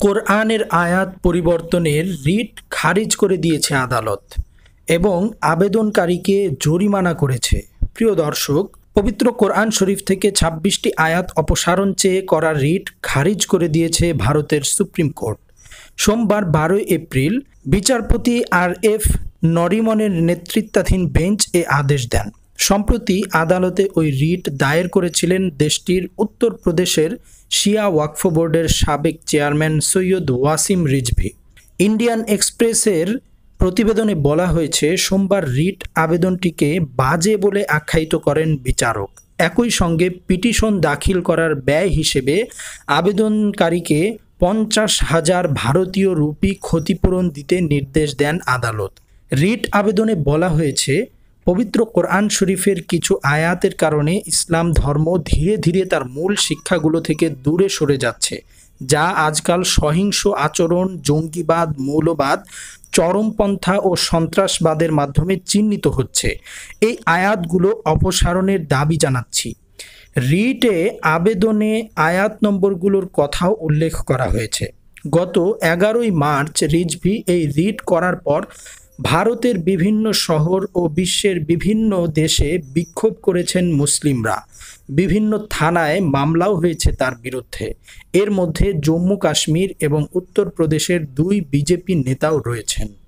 কোরআনের আয়াত পরিবর্তনের রিট খারিজ করে দিয়েছে আদালত এবং আবেদনকারীকে জরিমানা করেছে। প্রিয় দর্শক, পবিত্র কোরআন শরীফ থেকে ২৬টি আয়াত অপসারণ চেয়ে করা রিট খারিজ করে দিয়েছে ভারতের সুপ্রিম কোর্ট। সোমবার ১২ এপ্রিল বিচারপতি আর.এফ. নরিমনের নেতৃত্বাধীন বেঞ্চ এ আদেশ দেন। সম্প্রতি আদালতে ওই রিট দায়ের করেছিলেন দেশটির উত্তরপ্রদেশের শিয়া ওয়াকফ বোর্ডের সাবেক চেয়ারম্যান সৈয়দ ওয়াসিম রিজভী। ইন্ডিয়ান এক্সপ্রেসের প্রতিবেদনে বলা হয়েছে, সোমবার রিট আবেদনটিকে বাজে বলে আখ্যায়িত করেন বিচারক। একই সঙ্গে পিটিশন দাখিল করার ব্যয় হিসেবে আবেদনকারীকে ৫০,০০০ ভারতীয় রুপি ক্ষতিপূরণ দিতে নির্দেশ দেন আদালত। রিট আবেদনে বলা হয়েছে, পবিত্র কোরআন শরীফের কিছু আয়াতের কারণে ইসলাম ধর্ম ধীরে ধীরে তার মূল শিক্ষাগুলো থেকে দূরে সরে যাচ্ছে, যা আজকাল সহিংস আচরণ, জঙ্গিবাদ, মৌলবাদ, চরমপন্থা ও সন্ত্রাসবাদের মাধ্যমে চিহ্নিত হচ্ছে। এই আয়াতগুলো অপসারণের দাবি জানাচ্ছি। রিটে আবেদনে আয়াত নম্বরগুলোর কথাও উল্লেখ করা হয়েছে। গত ১১ই মার্চ রিজভী এই রিট করার পর ভারতের বিভিন্ন শহর ও বিশ্বের বিভিন্ন দেশে বিক্ষোভ করেছেন মুসলিমরা। বিভিন্ন থানায় মামলাও হয়েছে তার বিরুদ্ধে। এর মধ্যে জম্মু কাশ্মীর এবং উত্তরপ্রদেশের ২ বিজেপি নেতাও রয়েছেন।